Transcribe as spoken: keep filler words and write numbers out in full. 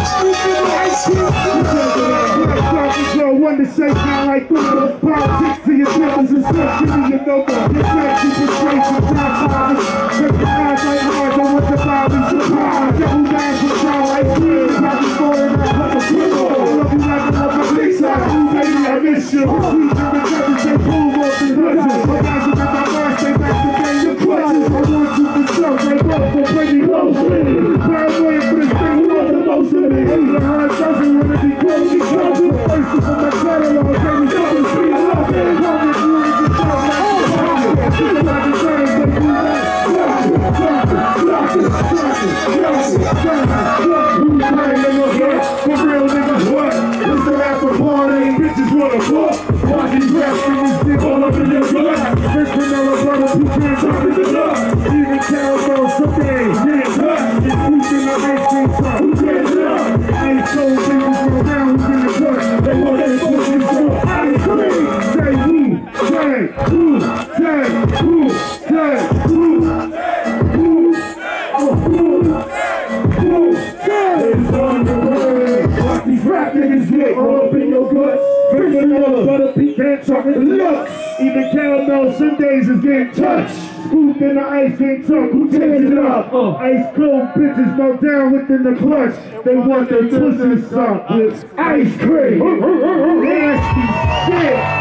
One to shake now like that. Politics to your brothers and stuff. Give me your number. Your facts, your frustration, time fathers. Recognize like hard, don't want the bodies surprise. Double down for trial like this. Probably falling out like a pillow. I love you like I love my big side. Baby, I miss you. Sweet German brothers, they pull off the legends. My guys are at my bar, stay back to bang your questions. I want you to show, they both for pretty close to me. Paranoia for this thing, love the most of me. The hard doesn't want to be close, she comes to the first for my catalog, baby, don't be free, I love it. Love it, you want to get down like oh, she's like a train, they do that. Rock it, rock it, rock it, rock it, rock it, rock it. Who's playing in the hood? For real niggas, what? It's the after party, bitches wanna fuck. Watch these raps, niggas dig all up in your blood. Rich vanilla brothers who can't talk in the love. Even cowbell, some days, get cut. It's who's in the ice cream truck, who gets it up? Ain't so niggas go down, who's in the cut? They want that pussy so ice cream. Say who, say who, say who, say who, who, oh who, who, say. It's on the way. Watch these rap niggas get all up in your guts. Bring another butter pecan chocolate looks. Even caramel Sundays is getting touched. Scooped in the ice cream truck, who tears it up? Uh, ice cold bitches melt down within the clutch. They want their pussy sucked with ice cream. Nasty shit.